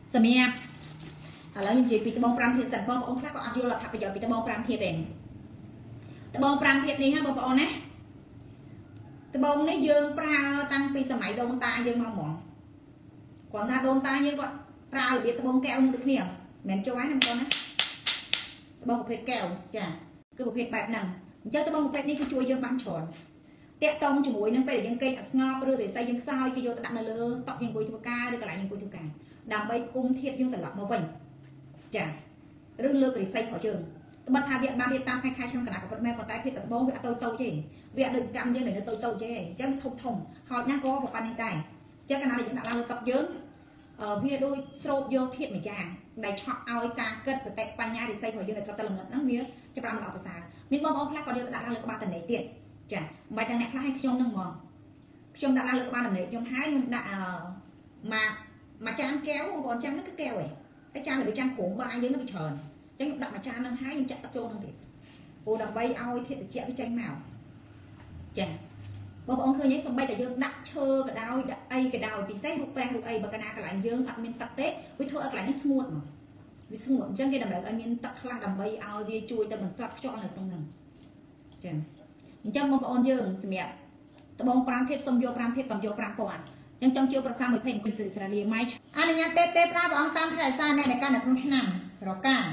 สมัยแล้วยังจีปีตะบองปรามเทียนสันบององค์พระก็อายุเราขับไปเยอะปีตะบองปรามเทียนเองตะบองปรามเทียนนี้ฮะบอกนะตะบองนี่ยืงปลาตั้งปีสมัยโดนตายืงมาหมองก่อนถ้าโดนตายืงก็ปลาหรือเบียตะบองแก้วมึงเนี่ยเหม็นเจ้าไว้นั่นก่อนนะตะบองประเภทแก้วจ้ะคือประเภทแบบนั่งเจ้าตะบองประเภทนี้คือช่วยยืงบางฉอนเตะตรงจมูกนั่งไปยังเกยงอหรือใส่ยังซาวกิโยตะดันเลยตอกยังกุยทุกการหรือกระไรยังกุยทุกการดำใบกุ้งเทียบยังตลอดมาวิ่งจ้ะเรื่องเลือกใส่ขอเชิงบัตรทาเวียบางเรียนตามคล้ายๆช่างกระดาษกับแม่ปตายเพชรตะบองเวียโตเจงเวียดึงกำยังไหนโตเจงเจ้าทงหอยนั่งก็บอกปันได้เจ้ากระดาษยังตะลาตอกเยิ้มเวียโดยโซบโยเทียบเหมือนจางได้ช็อตเอาไอ้การเกิดสเต็ปปัญญาใส่ขอเยอะเลยก็ตะลึงนั่งเวียจะปรามันออกภาษามินบอมเอาพลักก่อนเดียวตะลาเลยก็บาตันไหนเตี้ยจ้ะใบตันไหนคล้ายๆชมนั่งมองชมตะลาเลยก็บาตันไหนชมหายชมด่ามาจานแก้วบอลจานนั่นก็แก้วเอ้แต่จานเลยไปจานขมบางยังก็ไปเชิญจังดับมาจานนั่งหายยังจัดตะโจนั่งติดโอ้ดับใบเอาเทียบเจี๊ยบไปจังแมวจ้ะบอลเคยยังสมัยแต่ยังดักเชอร์กระดาวไอกระดาวปีเซ่ลูกแปรลูกไอบากนากระไรยังอัดมินตักเต๊ะวิธีอะไรนี่สมุดมั้งวิสมุดจังแกดับเลยอันมินตักคลาดับใบเอาเดียจุยแต่มันสับจออะไรตรงนั้นจ้ะจังบอลยังสมัยตะบองปรามเทศสมโยปรามเทศก่อนโยปรามก่อนยังจังเจียวประสามเหมือนเพลงคนสื่อสารเลียไม่อันนี้เต้ปลาบองตามทายซาในการนักลงชนะรอก้า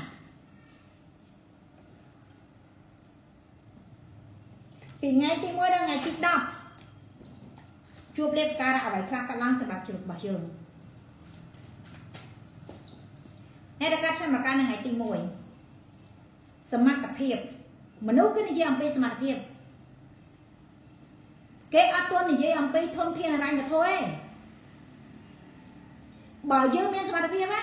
ปีไงที่เมื่อไงจิตดอกจูบเล็กสการะเอาไว้คลากันล่างสำหรับจุดบ่เชิงในการชั่งการไงตีมวยสมัครเพียบมนุษย์ก็นิยมไปสมัครเพียบเกอตัวนี่ยังไปทนเทียนอะไรกันthôiบ่อยเยอะเมียสมาธิไหม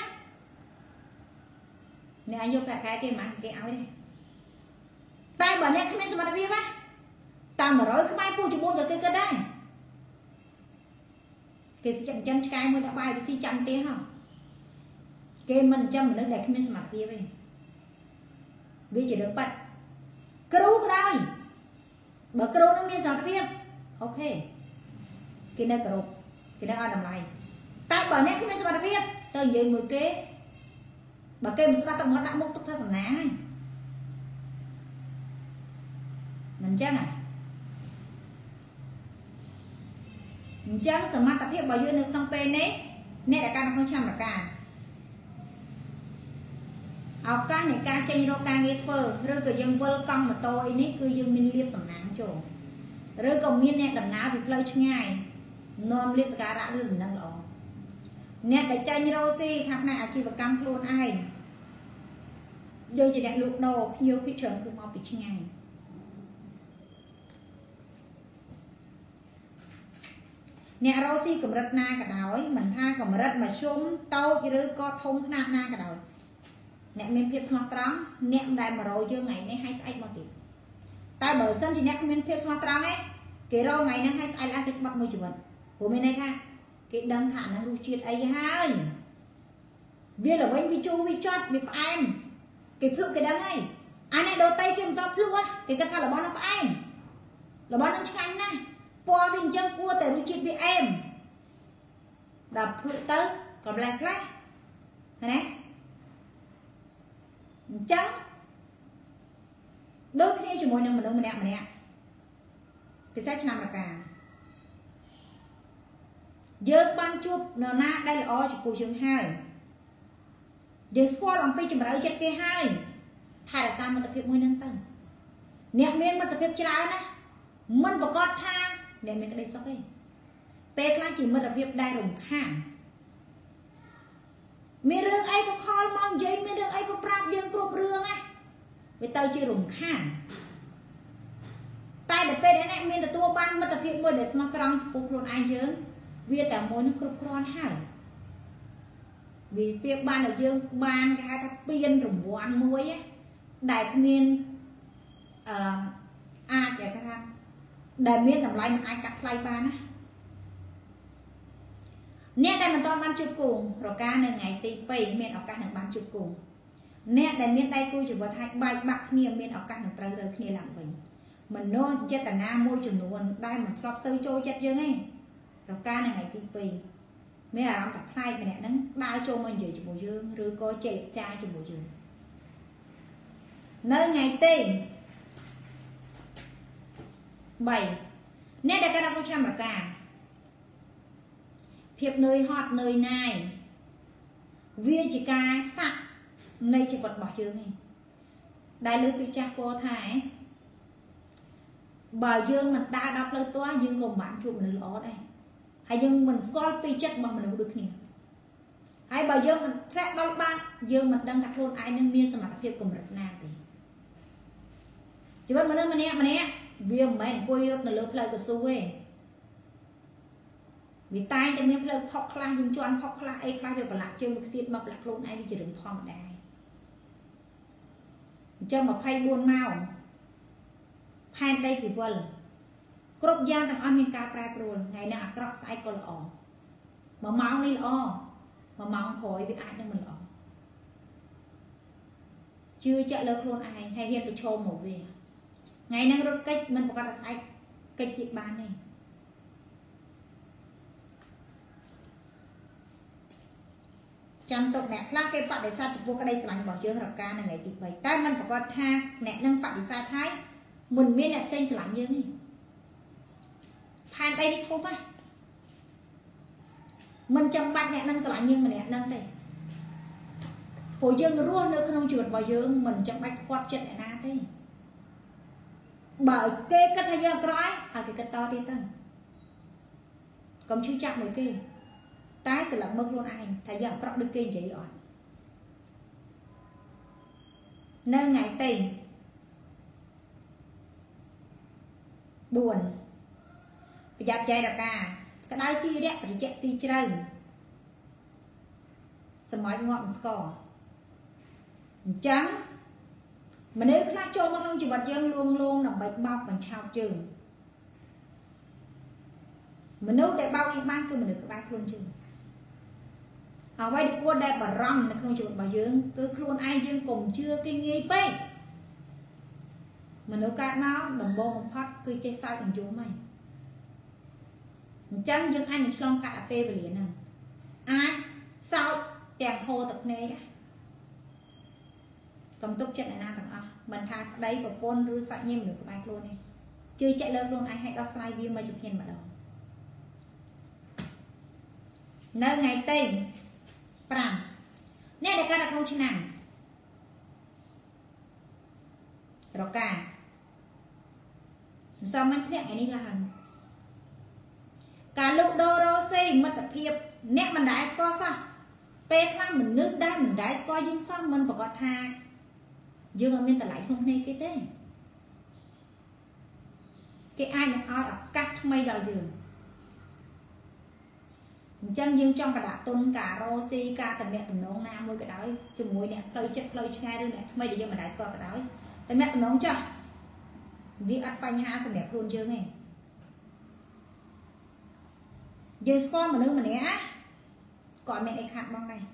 เนี่ยอายุแปะแค่เกมันเกเอาดิตายบ่เนี่ยเขาไม่สมาธิไหมตามมาร้อยเขาไม่พูดจะพูดกับเกก็ได้เกสิจังจังชายมันจะไปสิจังเตี้ยเหรอเกมันจำมันเรื่องใดเขาไม่สมาธิไหมวิจิตรปัดกรูก็ได้บ่กรูนั่งเมียสมาธิโอเคกินได้กระโดดกินได้อ้อนทำไรแต่บ่เนี่ยคือไม่สบายเพียบเตยยืนมือเก๊บ่เก๊มันสบายต้องมัดดักมุกทุกท่าสำนักมันจังอ่ะมันจังสมัติเพียบบ่ยืนนึกต้องเป็นเนี่ยเนี่ยการต้องช่างประการเอาการในการใจโรการเงินเฟ้อเรื่องก็ยังเวลกังมาโตอันนี้คือยังมีเรียบสำนักโจเรื่องก็มีเนี่ยดำน้ำวิปเลยง่ายนอมเรียบสการะเรื่องนั่งหล่อเนี่ยแต่ใจโรซี่ครับนายอาชีพกรรมโคลนไอเดี๋ยวจะได้ลูกโดพิโยพิเชิญคือมอปิดง่ายเนี่ยโรซี่กับรัตนากระดอยเหมือนท่ากับรัตมาชุ่มเต้าหรือก็ทงขนาดหน้ากระดอยเนี่ยมีเพียบสมองตรังเนี่ยได้มาโรยเยอะไงเนี่ยให้ไอ้มาติดแต่เบอร์เส้นที่เนี่ยมีเพียบสมองตรังไงเกโรไงเนี่ยให้ไอ้ละเกสบักมือจุดผมไม่ได้ค่ะเกดังฐานนั้นรู้ชีวิตไอ้ให้เวียนหรือว่าวิจูวิจัดวิปไอ้เกพลุเกดังไงอันนี้โดนไตเกมต่อพลุวะเกกระทำหรือบ้านน้องไอ้หรือบ้านน้องช่างนะพอวิ่งจังกลัวแต่รู้ชีวิตวิเอ็มดับพลุเตอร์กับแรงแรงเห็นไหมจังđôi khi chỉ mỗi năm mình nè thì sẽ làm được cả giờ ban chụp nó na đây là o chụp phù trường hai giờ squat làm phi chụp ở trên kia hai thay là sao mình tập việc mỗi năm tầng nè miên mình tập việc trái nè mình bảo con tha để mình cái đây sao đây pe cái chỉ mình tập việc đai rồng khang miên rương ấy có kho mong giấy miên rương ấy có prap riêng cột rương á với tao chưa rùng khang tay để pe đấy này miên là tua ban mà tập việc mới để smart trăng phục luôn ai chứ vìแต่มวยnó cột con hả vì việc ban ở dương ban cái hai thằng piên rùng buồn muối á đại miên ai vậy các anh đại miên làm lại mình ai cắt lại ban á nè đây mình toàn ban chụp cùng rồi cá này ngày tì pay miên ở cá hàng ban chụp cùng nè đại miên đây cô chỉ vật hai bài bạc niềm miên ở cá hàng trời rồi kia làm vậy mình nói chết tại nam môi trường luôn đây mình thọp sâu trôi chết dương ấy rồi cá này ngày tì pay មានអារម្មណ៍តែផ្លែកម្នាក់ហ្នឹងដើរចូលមកនិយាយជាមួយយើងឬក៏ចេះចាយជាមួយយើងនៅថ្ងៃទី3អ្នកដែលកើតក្នុងឆ្នាំរកាភាពនឿយហត់នឿយណាយវាជាការសាក់នៃជីវិតរបស់យើងឯងដែលលើពីចាស់ពោលថាបើយើងមិនដើរដល់ផ្លូវទាស់យើងក៏មិនបានជួបមនុស្សល្អដែរហើយយើងមិនស្គាល់ពីចិត្តរបស់មនុស្សដូចគ្នាហើយបើយើងមិនធ្លាក់ដល់បាត់យើងមិនដឹងថាខ្លួនឯងនឹងមានសមត្ថភាពកម្រិតណាទេជីវិតមនុស្សម្នាក់វាមិនមែនអង្គុយរត់នៅលើផ្លូវកស៊ូទេវាតែងតែមានផ្លូវផុកខ្លះយើងជន់ផុកខ្លះអីខ្លះវាប្រឡាក់ជើងវាខ្ទាតមកប្រឡាក់ខ្លួនឯងវាជារឿងធម្មតាអញ្ចឹង24ម៉ោងផែនដីពីវិលគ្រប់យ៉ាងទាំងអស់មានការប្រែប្រួលថ្ងៃនេះអាក្រក់ស្អែកក៏ល្អ1ម៉ោងនេះល្អ1ម៉ោងក្រោយវាអាចនឹងមិនល្អជឿជាក់លើខ្លួនឯងហើយហ៊ានប្រឈមមកវាថ្ងៃហ្នឹងរត់កិច្ចមិនប្រកាសថាស្អែកកិច្ចទៀតបានទេចាំទុកអ្នកខ្លះគេបដិសេធចំពោះក្តីស្រឡាញ់របស់យើងរកការនៅថ្ងៃទី3តែมันប្រកាសថាអ្នកនឹងបដិសេធហើយមិនមានអ្នកផ្សេងស្រឡាញ់យើងទេផែនដីនេះធំហ៎មិនចាំបាច់អ្នកនឹងស្រឡាញ់យើងម្នាក់ហ្នឹងទេព្រោះយើងរស់នៅក្នុងជីវិតរបស់យើងមិនចាំបាច់ផ្គាប់ចិត្តអ្នកណាទេបើគេគិតថាយើងក្រឲ្យគេគិតតទៀតទៅកុំឈឺចាប់មួយគេតែស្លាប់មើលខ្លួនឯងថាយើងអាក្រក់ដូចគេនិយាយអត់នៅថ្ងៃទី4ប្រយ័ត្នចែករកាក្តៅស៊ីរាក់ត្រជាក់ស៊ីជ្រៅសម្រាប់ងាប់ស្គរអញ្ចឹងមនុស្សខ្លះចូលមកក្នុងជីវិតយើងលួងលោមដើម្បីបោកបញ្ឆោតជើងមនុស្សដែលបោកយើងបានគឺមនុស្សក្បែរខ្លួនជើងអ្វីដែលគួរដែលបារម្ភនៅក្នុងជីវិតរបស់យើងគឺខ្លួនឯងយើងកុំជឿគេងាយពេកមនុស្សកើតមកដំបូងបំផុតគឺចេះសើចបញ្យំហ្នឹងអញ្ចឹងយើងអាចនឹងឆ្លងកាត់អាពេលវេលាហ្នឹងអាចសោកទាំងហូរទឹកភ្នែកកុំទុកចិត្តអ្នកណាទាំងអស់មិនថាប្តីប្រពន្ធឬសាច់ញាតិមនុស្សក្បែរខ្លួនទេជឿជាក់លើខ្លួនឯងឲ្យដោះស្រាយវាមកជំហានម្ដងនៅថ្ងៃទី5អ្នកដែលកើតនៅក្នុងឆ្នាំរកាសំមិនធ្លាក់ថ្ងៃនេះឡើងការលូកដូររ៉ូសេមិត្តភាពអ្នកមិនដែលស្គាល់សោះពេលខ្លះមនុស្សដែលមិនដែលស្គាល់យើងសោះមិនប្រកាសថាយើងអត់មានតម្លៃក្នុងភ្នែកគេទេគេអាចនឹងឲ្យឱកាសថ្មីដល់យើងអញ្ចឹងយើងចង់ប្រដាក់ទុនការរ៉ូស៊ីការតំណែងតំណងណាមួយក៏ដោយជាមួយអ្នកផ្លូវចិត្តផ្លូវឆ្ងាយឬអ្នកថ្មីដែលយើងមិនដែលស្គាល់ក៏ដោយតែអ្នកតំណងចាស់វាអត់បញ្ហាសម្រាប់ខ្លួនយើងទេយើងស្គាល់មនុស្សម្នាក់ក៏អត់មានអីខាត់បងដែរ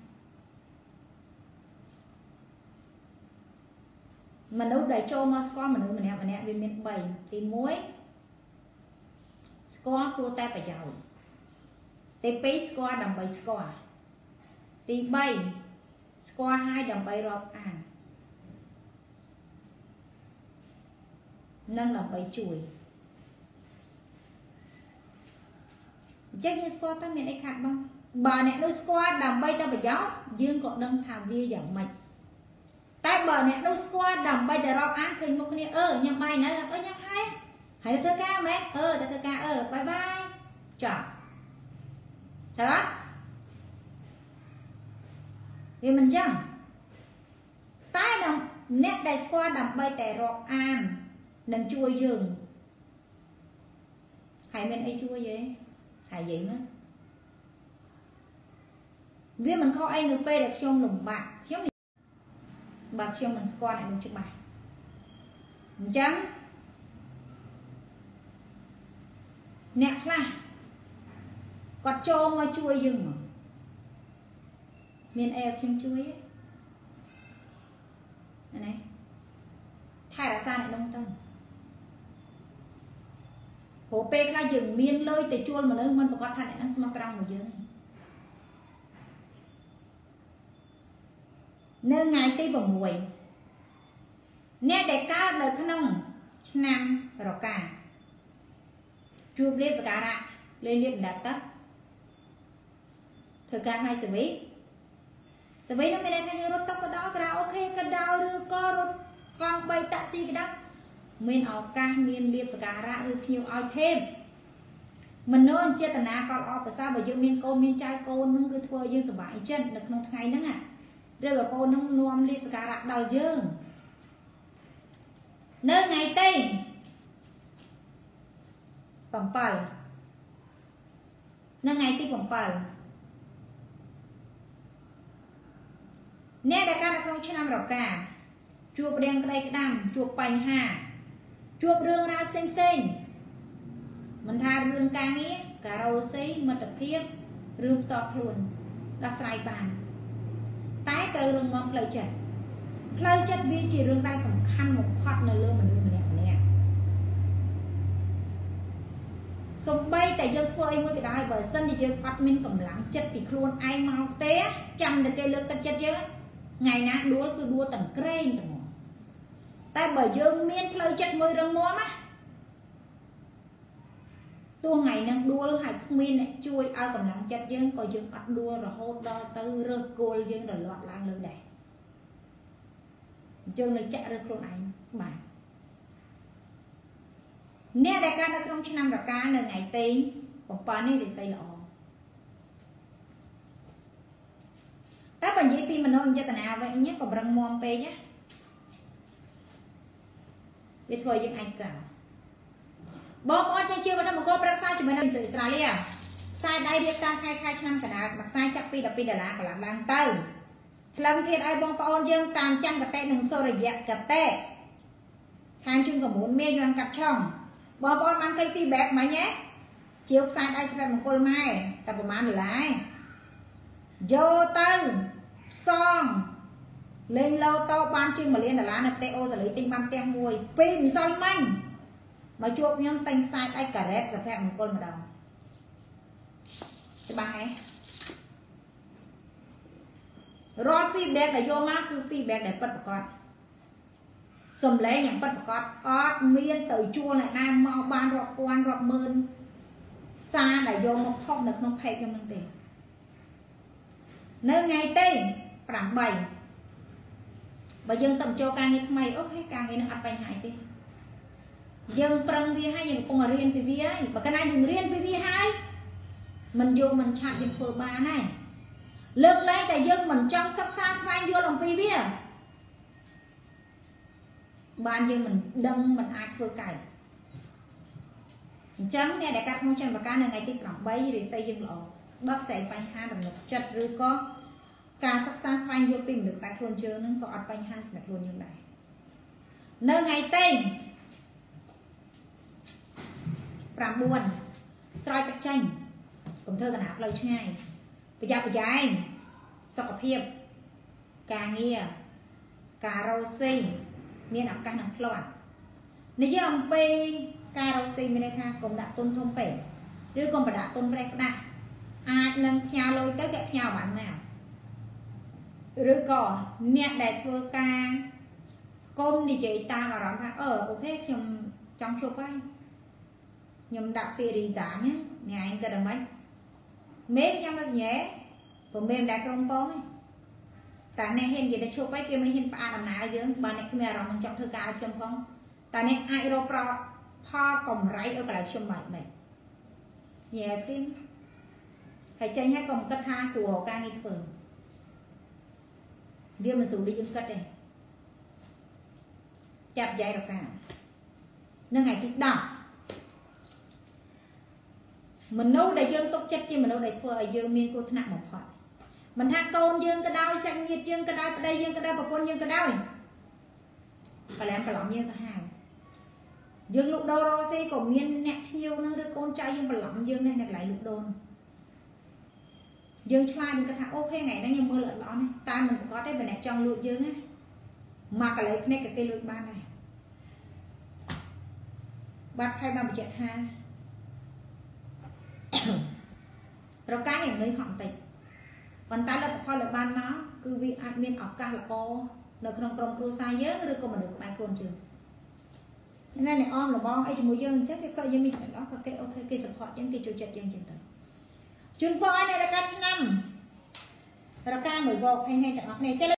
មនុស្សដែលចូលមកស្គាល់មនុស្សម្នាក់វាមាន3ទី1ស្គាល់ព្រោះតែប្រយោជន៍ទី2ស្គាល់ដើម្បីស្គាល់ទី3ស្គាល់ឲ្យដើម្បីរាប់អាននិងដើម្បីជួយអញ្ចឹងយើងស្គាល់ទៅមានអីខាត់បងបើអ្នកនោះស្គាល់ដើម្បីតែប្រយោជន៍យើងក៏ដឹងថាវាយ៉ាងម៉េចតែបើអ្នកនោះស្គាល់ដើម្បីតែរាប់អានឃើញមុខគ្នាញ៉ាំបាយនៅញ៉ាំហើយទៅធ្វើការមែនទៅធ្វើការបាយបាយចប់ចា៎វាមិនចឹងតែអ្នកដែលស្គាល់ដើម្បីតែរាប់អាននឹងជួយយើងហើយមានអីជួយទេហើយនិយាយមកវាមិនខុសអីនៅពេលដែលខ្ញុំលំបាកបើខ្ញុំមិនស្គាល់អ្នកនោះច្បាស់អញ្ចឹងអ្នកខ្លះគាត់ចូលមកជួយយើងមកមានអីឲ្យខ្ញុំជួយទេណាថែរក្សាអ្នកនោះទៅព្រោះពេលខ្លះយើងមានលុយទៅជួលមនុស្សមិនប្រកាសថាអ្នកនឹងស្មោះត្រង់មួយយើងទេនៅថ្ងៃទី6អ្នកដែលកើតនៅក្នុងឆ្នាំរកាជួបលាភសក្ការៈលេលាភបណ្ដាទឹកធ្វើការផ្នែកសេវីទៅវិញនោះមានន័យថាយើងរត់តុកក៏ដោយក្រៅអូខេក៏ដោយឬក៏រត់កង់3តាក់ស៊ីក៏ដោយមានឱកាសមានលាភសក្ការៈឬភ្ញៀវឲ្យthêmមនោចេតនាក៏ល្អប្រសើរបើយើងមានកូនមានចៅកូននឹងគឺធ្វើឲ្យយើងសុបាយចិត្តនៅក្នុងថ្ងៃហ្នឹងណាឬក៏កូននឹងនាំលាភសក្ការៈដល់យើងនៅថ្ងៃទី7នៅថ្ងៃទី7អ្នកដែលកើតនៅក្នុងឆ្នាំរកាជួបរៀងក្តីក្តាំជួបបញ្ហាជួបរឿងរ៉ាវផ្សេងមិនថារឿងការងារការ៉ូស៊ីមិត្តភាពឬផ្ទាល់ខ្លួនដោះស្រាយបានតែត្រូវរឹងមាំផ្លូវចិត្តវាជារឿងដែលសំខាន់បំផុតនៅលើមនុស្សម្នាក់សូម្បីតែយើងធ្វើអីមួយក៏ដោយបើសិនជាយើងអត់មានកម្លាំងចិត្តពីខ្លួនឯងមកទេចាំតែគេលើកទឹកចិត្តយើងថ្ងៃណាដួលគឺដួលទាំងក្រែងទាំងមកតែបើយើងមានផ្លូវចិត្តមួយរឹងមាំណាទោះថ្ងៃហ្នឹងដួលហើយគ្មានអ្នកជួយឲ្យកម្លាំងចិត្តយើងក៏យើងអត់ដួលរហូតដល់ទៅរើសគល់យើងរលាត់ឡើងលើដែរយើងនៅចាក់រើសខ្លួនឯងបាទអ្នកដែលកើតនៅក្នុងឆ្នាំរកានៅថ្ងៃទី7នេះរិស័យល្អតែបើនិយាយពីមនោចេតនាវិញក៏ប្រឹងមាំពេកណាវាធ្វើឲ្យយើងឯកោបងប្អូនចេះជឿបន្តមកប្រឹក្សាជាមួយនឹងអ៊ីស្រាអែលខ្សែដៃរៀបតាមខែឆ្នាំកណ្ដាលមួយខ្សែចាប់ពី$12កន្លះឡើងទៅថ្លឹងធាតុឲ្យបងប្អូនយើងតាមចាំកតេនិងសូរយៈកតេខាងជូនកម្ពុជាមានយន់កាត់ឆុងបងប្អូនបានឃើញ feedback មិញទេជាវខ្សែដៃស្វែមង្គលម៉ែតែប្រហែល$យកទៅផ្សងលេងឡូតូបានជាង$1 លាននៅប្រទេសអូស្ត្រាលីទិញបានផ្ទះមួយពីម្សិលមិញមកជួបខ្ញុំតែងខ្សែដៃការ៉េតសុភមង្គលម្ដងច្បាស់ហ៎រាល់ feedback ដែលយកមកគឺ feedback ដែលពិតប្រាកដសំឡេងយ៉ាងពិតប្រាកដអត់មានទៅជួលអ្នកណាមកបានរាប់ពាន់រាប់ម៉ឺនសារដែលយកមកផុសនៅក្នុង page ខ្ញុំហ្នឹងទេនៅថ្ងៃទី8បើយើងទៅចូលការងារថ្មីអូខេការងារនឹងអត់បញ្ហាទេយើងប្រឹងវាហើយយើងកំពុងរៀនពីវាហើយបើកាលណាយើងរៀនពីវាហើយមិនយកមិនឆាប់យើងធ្វើបានហើយលើកឡើងតែយើងមិនចង់សិក្សាស្វែងយល់អំពីវាបានយើងមិនដឹងមិនអាចធ្វើកើតអញ្ចឹងអ្នកដែលកាត់ក្នុងឆ្នាំប្រការនៅថ្ងៃទី8រិស័យយើងល្អដោះស្រាយបញ្ហាដំណុកចិត្តឬក៏ការសិក្សាស្វែងយល់ពីមនុស្សបែបខ្លួនយើងនឹងក៏អត់បញ្ហាសម្រាប់ខ្លួនយើងដែរនៅថ្ងៃទី9ស្រោចទឹកចេញកុំធ្វើកណ្ដាលផ្លូវឆ្ងាយប្រយ័ត្នប្រយែងសុខភាពការងារការរកស៊ីមានឱកាសនឹងផ្លាត់និយាយអំពីការរកស៊ីមានន័យថាកុំដាក់ទុនធំពេកឬកុំបដាក់ទុនប្រេះផ្ដាស់អាចនឹងផ្ញើលុយទៅគេផ្ញើបានណាឬក៏អ្នកដែលធ្វើការកុំនិយាយតាមអារម្មណ៍ថាអូខេខ្ញុំចង់ជួបហើយខ្ញុំដាក់ពាក្យរីសាញអ្នកឯងគិតតែម៉េចមេខ្ញុំមកសញ្ញាព្រោះមេមិនដែលក្រុមពងតែអ្នកហ៊ាននិយាយទៅជួបហើយគេមិនហ៊ានផ្អាកដំណើរយើងបើអ្នកគ្មានអារម្មណ៍នឹងចង់ធ្វើការឲ្យខ្ញុំផងតែអ្នកអាចរកផលកម្រៃឲ្យកន្លែងខ្ញុំបាច់មិនសញ្ញាព្រៀងហើយចេញហើយកុំគិតថាស្រួលការងារធ្វើវាមិនស្រួលដូចយើងគិតទេចាប់យាយរកានឹងថ្ងៃទី10មនុស្សដែលយើងទុកចិត្តជាមនុស្សដែលធ្វើឲ្យយើងមានគ្រោះថ្នាក់បំផុតមិនថាកូនយើងក៏ដោយសាច់ញាតិយើងក៏ដោយប្តីយើងក៏ដោយប្រពន្ធយើងក៏ដោយប្រឡំយើងទៅហើយយើងលក់ដូររកស៊ីក៏មានអ្នកភ្ញៀវនឹងឬកូនចៅយើងប្រឡំយើងនេះនៅកន្លែងលក់ដូរយើងឆ្លាតយើងគិតថាអូខេថ្ងៃហ្នឹងខ្ញុំមើលល្អណាស់តែមិនប្រកបទេបើអ្នកចង់លួចយើងណាមកកន្លែងភ្នែកក៏គេលួចបានដែរបាទខៃបានបញ្ជាក់ថារកាយនឹងហក់បន្តិចប៉ុន្តែលទ្ធផលដែលបានមកគឺវាអាចមានឱកាសល្អនៅក្នុងក្រុមគ្រួសារយើងឬក៏មនុស្សក្បែរខ្លួនយើងណែអ្នកអមលបងអីជាមួយយើងអញ្ចឹងគេក៏យើងមានចំណុចអស់ក៏គេអូខេគេ support យើងគេចូលចិត្តយើងចឹងទៅជូនពរឲ្យអ្នករកាឆ្នាំរកាមួយវោកហេងទាំងអស់គ្នា